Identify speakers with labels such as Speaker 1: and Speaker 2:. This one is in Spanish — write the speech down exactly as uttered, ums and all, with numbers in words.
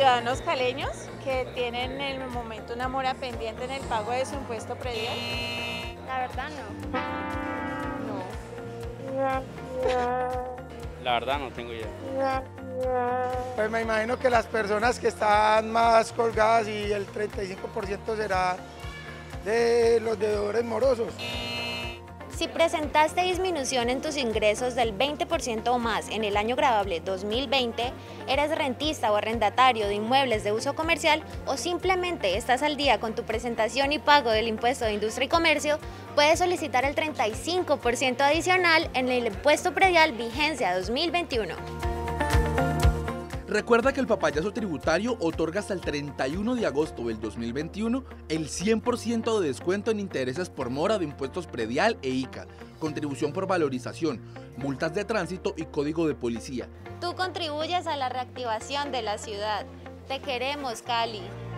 Speaker 1: ciudadanos caleños que tienen en el momento una mora pendiente en el pago de su impuesto predial?
Speaker 2: La verdad no.
Speaker 1: No.
Speaker 3: La verdad no tengo idea.
Speaker 4: Pues me imagino que las personas que están más colgadas y el treinta y cinco por ciento será de los deudores morosos.
Speaker 2: Si presentaste disminución en tus ingresos del veinte por ciento o más en el año grabable dos mil veinte, eres rentista o arrendatario de inmuebles de uso comercial o simplemente estás al día con tu presentación y pago del impuesto de industria y comercio, puedes solicitar el treinta y cinco por ciento adicional en el impuesto predial vigencia dos mil veintiuno.
Speaker 5: Recuerda que el papayazo tributario otorga hasta el treinta y uno de agosto del dos mil veintiuno el cien por ciento de descuento en intereses por mora de impuestos predial e I C A, contribución por valorización, multas de tránsito y código de policía.
Speaker 2: Tú contribuyes a la reactivación de la ciudad. Te queremos, Cali.